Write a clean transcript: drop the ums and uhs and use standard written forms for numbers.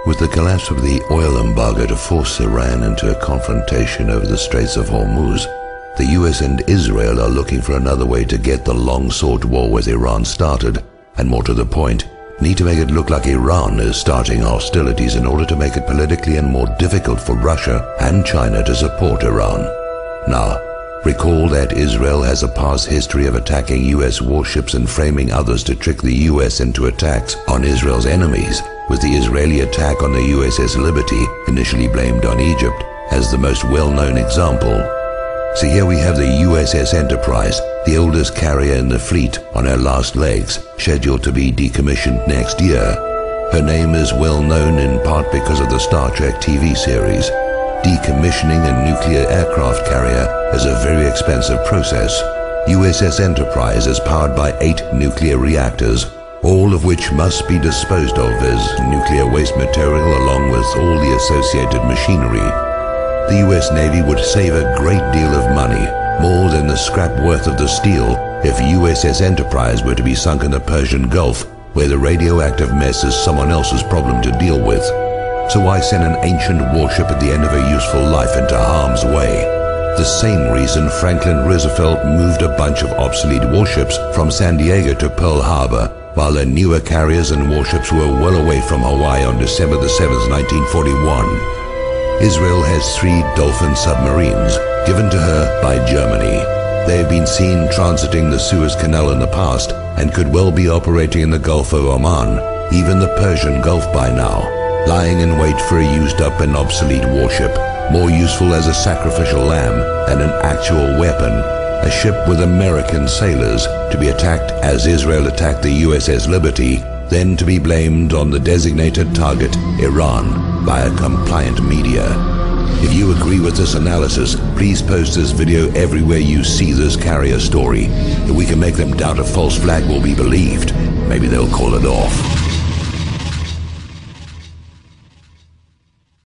With the collapse of the oil embargo to force Iran into a confrontation over the Straits of Hormuz, the US and Israel are looking for another way to get the long-sought war with Iran started, and more to the point, need to make it look like Iran is starting hostilities in order to make it politically and more difficult for Russia and China to support Iran. Now, recall that Israel has a past history of attacking US warships and framing others to trick the US into attacks on Israel's enemies, with the Israeli attack on the USS Liberty, initially blamed on Egypt, as the most well-known example. So here we have the USS Enterprise, the oldest carrier in the fleet, on her last legs, scheduled to be decommissioned next year. Her name is well known in part because of the Star Trek TV series. Decommissioning a nuclear aircraft carrier is a very expensive process. USS Enterprise is powered by 8 nuclear reactors, all of which must be disposed of as nuclear waste material along with all the associated machinery. The US Navy would save a great deal of money, more than the scrap worth of the steel, if USS Enterprise were to be sunk in the Persian Gulf, where the radioactive mess is someone else's problem to deal with. So why send an ancient warship at the end of a useful life into harm's way? The same reason Franklin Roosevelt moved a bunch of obsolete warships from San Diego to Pearl Harbor, while their newer carriers and warships were well away from Hawaii on December the 7th, 1941. Israel has 3 Dolphin submarines, given to her by Germany. They have been seen transiting the Suez Canal in the past and could well be operating in the Gulf of Oman, even the Persian Gulf by now, lying in wait for a used-up and obsolete warship, more useful as a sacrificial lamb than an actual weapon, a ship with American sailors to be attacked as Israel attacked the USS Liberty, then to be blamed on the designated target, Iran, by a compliant media. If you agree with this analysis, please post this video everywhere you see this carrier story. If we can make them doubt a false flag will be believed, maybe they'll call it off.